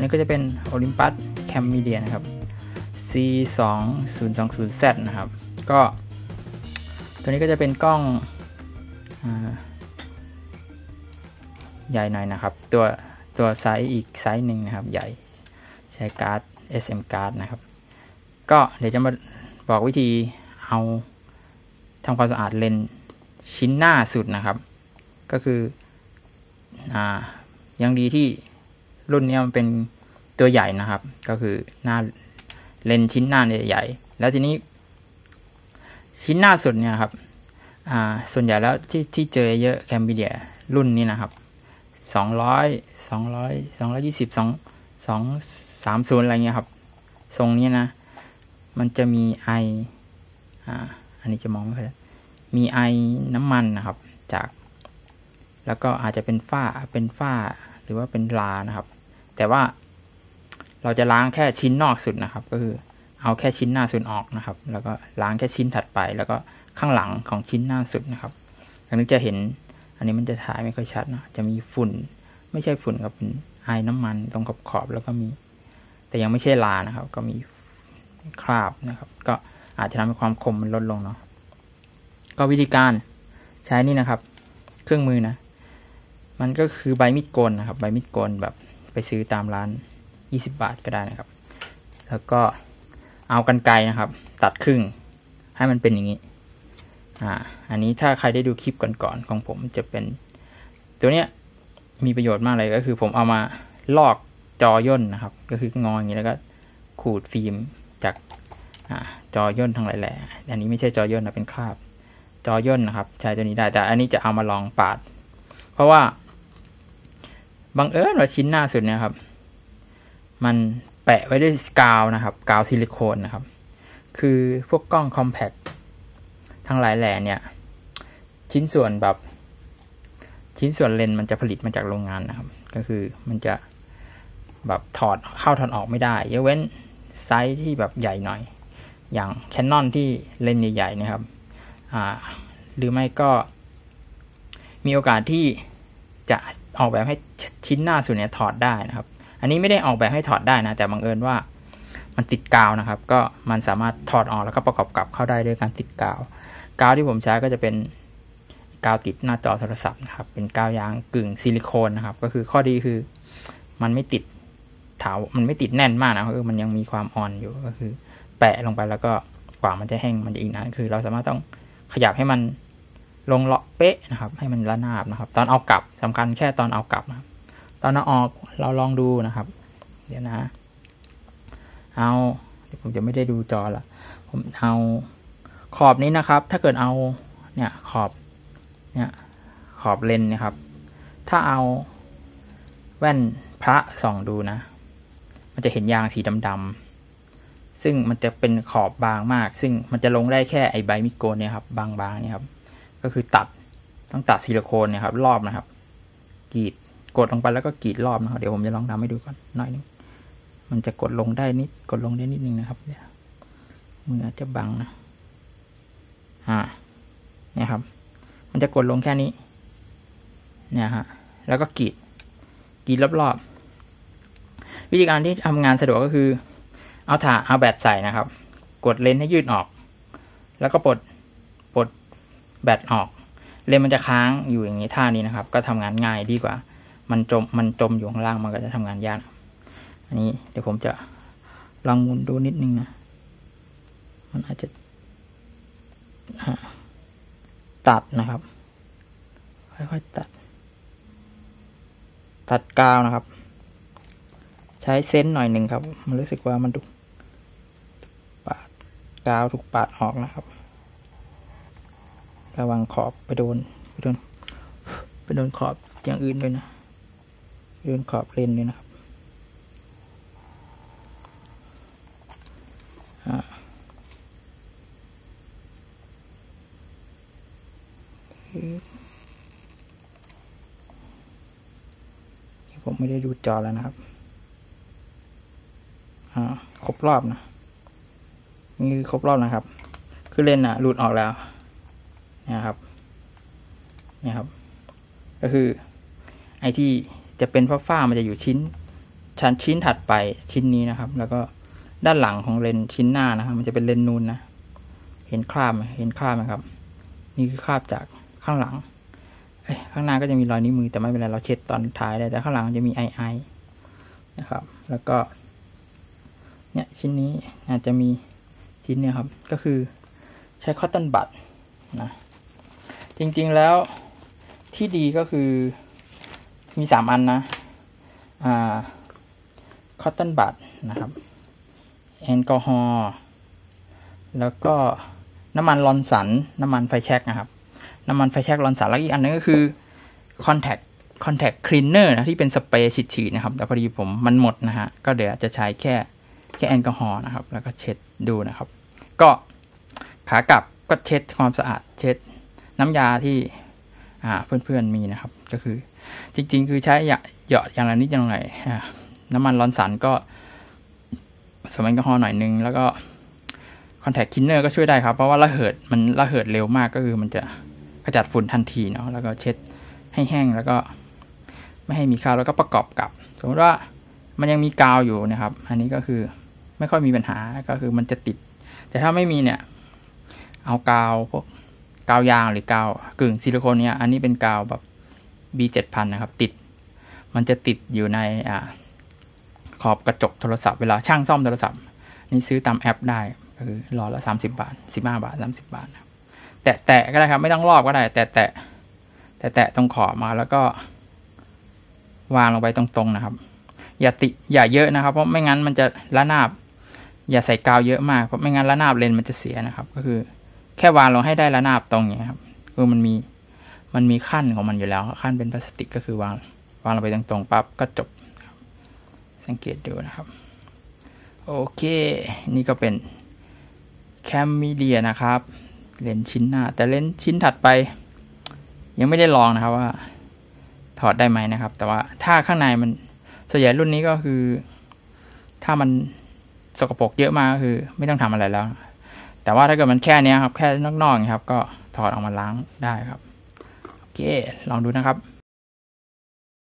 นี้ก็จะเป็น Olympus Cam Media นะครับ C2020Z นะครับก็ตัวนี้ก็จะเป็นกล้องใหญ่หน่อยนะครับตัวไซส์อีกไซส์หนึ่งนะครับใหญ่ใช้การ์ด SM card นะครับก็เดี๋ยวจะมาบอกวิธีเอาทำความสะอาดเลนส์ชิ้นหน้าสุดนะครับก็คือยังดีที่รุ่นนี้มันเป็นตัวใหญ่นะครับก็คือหน้าเลนส์ชิ้นหน้าเนี่ยใหญ่แล้วทีนี้ชิ้นหน้าสุดเนี่ยครับส่วนใหญ่แล้วที่เจอเยอะ Cammedia รุ่นนี้นะครับ220 230อะไรเงี้ยครับทรงนี้นะมันจะมีอันนี้จะมองไม่ค่อยมีไอน้ำมันนะครับจากแล้วก็อาจจะเป็นฝ้าหรือว่าเป็นลานะครับแต่ว่าเราจะล้างแค่ชิ้นนอกสุดนะครับก็คือเอาแค่ชิ้นหน้าสุดออกนะครับแล้วก็ล้างแค่ชิ้นถัดไปแล้วก็ข้างหลังของชิ้นหน้าสุดนะครับอันนี้จะเห็นอันนี้มันจะถ่ายไม่ค่อยชัดนะจะมีฝุ่นไม่ใช่ฝุ่นครับเป็นไอน้ำมันตรงขอบแล้วก็มีแต่ยังไม่ใช่ลานะครับก็มีคราบนะครับก็อาจจะทำให้ความคมมันลดลงเนาะก็วิธีการใช้นี่นะครับเครื่องมือนะมันก็คือใบมีดโกนนะครับใบมีดโกนแบบไปซื้อตามร้าน20 บาทก็ได้นะครับแล้วก็เอากรรไกรนะครับตัดครึ่งให้มันเป็นอย่างนี้อันนี้ถ้าใครได้ดูคลิปก่อนๆของผมจะเป็นตัวเนี้ยมีประโยชน์มากเลยก็คือผมเอามาลอกจอย่นนะครับก็คืองออย่างนี้แล้วก็ขูดฟิล์มจากจอย่นทั้งหลายแหล่อันนี้ไม่ใช่จอย่นนะเป็นคราบจอย่นนะครับใช้ตัวนี้ได้แต่อันนี้จะเอามาลองปาดเพราะว่าบังเอิญว่าชิ้นหน้าสุดเนี่ยครับมันแปะไว้ด้วยกาวนะครับกาวซิลิโคนนะครับคือพวกกล้องคอมแพคทั้งหลายแหล่เนี่ยชิ้นส่วนเลนส์มันจะผลิตมาจากโรงงานนะครับก็คือมันจะแบบถอดออกไม่ได้ยกเว้นไซส์ที่แบบใหญ่หน่อยอย่าง Canon ที่เลนส์ใหญ่ๆนะครับหรือไม่ก็มีโอกาสที่จะออกแบบให้ชิ้นหน้าสุดเนี่ยถอดได้นะครับอันนี้ไม่ได้ออกแบบให้ถอดได้นะแต่บังเอิญว่ามันติดกาวนะครับก็มันสามารถถอดออกแล้วก็ประกอบกลับเข้าได้ด้วยการติดกาวที่ผมใช้ก็จะเป็นกาวติดหน้าจอโทรศัพท์นะครับเป็นกาวยางกึ่งซิลิโคนนะครับก็คือข้อดีคือมันไม่ติดมันไม่ติดแน่นมากนะคือมันยังมีความอ่อนอยู่ก็คือแปะลงไปแล้วก็กว่ามันจะแห้งมันจะอีกนานคือเราสามารถต้องขยับให้มันลงเลาะเป๊ะนะครับให้มันระนาบนะครับตอนเอากลับสำคัญแค่ตอนเอากลับนะครับตอนเอาออกเราลองดูนะครับเดี๋ยวนะผมจะไม่ได้ดูจอละผมเอาขอบนี้นะครับถ้าเกิดเอาเนี่ยขอบเลนส์นะครับถ้าเอาแว่นพระส่องดูนะมันจะเห็นยางสีดำๆซึ่งมันจะเป็นขอบบางมากซึ่งมันจะลงได้แค่ไอใบมิดโกนเนี่ยครับบางๆเนี่ยครับก็คือต้องตัดซิลิโคนเนี่ยครับรอบนะครับกดลงไปแล้วก็กรีดรอบนะครับเดี๋ยวผมจะลองทำให้ดูก่อนหน่อยนึงมันจะกดลงได้นิดนึงนะครับเนี่ยมืออาจจะบังนะเนี่ยครับมันจะกดลงแค่นี้เนี่ยฮะแล้วก็กรีดรอบวิธีการที่ทำงานสะดวกก็คือเอาแบตใส่นะครับกดเลนส์ให้ยืดออกแล้วก็ปลดแบตออกเลนส์มันจะค้างอยู่อย่างนี้ท่านี้นะครับก็ทำงานง่ายดีกว่ามันจมอยู่ข้างล่างมันก็จะทำงานยากอันนี้เดี๋ยวผมจะลองหมุนดูนิดนึงนะมันอาจจะตัดนะครับค่อยๆตัดกาวนะครับใช้เซนส์หน่อยหนึ่งครับมันรู้สึกว่ามันถูกกาวถูกปาดออกนะครับระวังขอบไปโดนขอบอย่างอื่นด้วยนะโดนขอบเลนด้วยนะครับผมไม่ได้ดูจอแล้วนะครับครบรอบนะนี่ครบรอบนะครับคือเลนหลุดออกแล้วนะครับก็คือไอที่จะเป็นฝ้ามันจะอยู่ชิ้นถัดไปชิ้นนี้นะครับ แล้วก็ด้านหลังของเลนชิ้นหน้านะครับมันจะเป็นเลนนูนนะเห็นคราบไหมครับ นี่คือคราบจากข้างหลังข้างหน้าก็จะมีรอยนิ้วมือแต่ไม่เป็นไรเราเช็ดตอนท้ายได้แต่ข้างหลังจะมีไอนะครับแล้วก็เนี่ยชิ้นนี้อาจจะมีชิ้นเนี่ยครับก็คือใช้คอตตอนบัดนะจริงๆแล้วที่ดีก็คือมี3 อันนะคอตตอนบัดนะครับแอลกอฮอล์แล้วก็น้ำมันลอนสันน้ำมันไฟแช็กนะครับน้ำมันไฟแช็กลอนสันแล้วอีกอันนึงก็คือคอนแทคคลีนเนอร์นะที่เป็นสเปรย์ฉีดนะครับแต่พอดีผมมันหมดนะฮะก็เดี๋ยวจะใช้แค่แอลกอฮอล์นะครับแล้วก็เช็ดดูนะครับก็ขากลับก็เช็ดความสะอาดเช็ดน้ำยาที่เพื่อนๆมีนะครับก็คือจริงๆคือใช้หยอดอย่างละนิดอย่างหน่อยน้ำมันลอนสันก็ผสมแอลกอฮอล์หน่อยนึงแล้วก็คอนแทคคลีนเนอร์ก็ช่วยได้ครับเพราะว่าระเหิดเร็วมากก็คือมันจะขจัดฝุ่นทันทีเนาะแล้วก็เช็ดให้แห้งแล้วก็ไม่ให้มีคราบแล้วก็ประกอบกับสมมติว่ามันยังมีกาวอยู่นะครับอันนี้ก็คือไม่ค่อยมีปัญหาก็คือมันจะติดแต่ถ้าไม่มีเนี่ยเอากาวพวกกาวยางหรือกาวกึ่งซิลิโคนเนี่ยอันนี้เป็นกาวแบบ B7000 นะครับมันจะติดอยู่ในขอบกระจกโทรศัพท์เวลาช่างซ่อมโทรศัพท์นี่ซื้อตามแอปได้ก็คือหลอดละ30 บาท15 บาท30 บาทครับแตะก็ได้ครับไม่ต้องรอบก็ได้แตะตรงขอบมาแล้วก็วางลงไปตรงๆนะครับอย่าเยอะนะครับเพราะไม่งั้นมันจะระนาบอย่าใส่กาวเยอะมากเพราะไม่งั้นระนาบเลนมันจะเสียนะครับก็คือแค่วางลงให้ได้ระนาบตรงนี้ครับคือมันมีขั้นของมันอยู่แล้วขั้นเป็นพลาสติกก็คือวางลงไปตรงๆปั๊บก็จบสังเกตดูนะครับโอเคนี่ก็เป็นแคมมีเดียนะครับเลนชิ้นหน้าแต่เลนชิ้นถัดไปยังไม่ได้ลองนะครับว่าถอดได้ไหมนะครับแต่ว่าถ้าข้างในมันส่วนใหญ่รุ่นนี้ก็คือถ้ามันสกปรกเยอะมากก็คือไม่ต้องทำอะไรแล้วแต่ว่าถ้าเกิดมันแค่นี้ครับแค่นอกๆครับก็ถอดออกมาล้างได้ครับโอเคลองดูนะครับ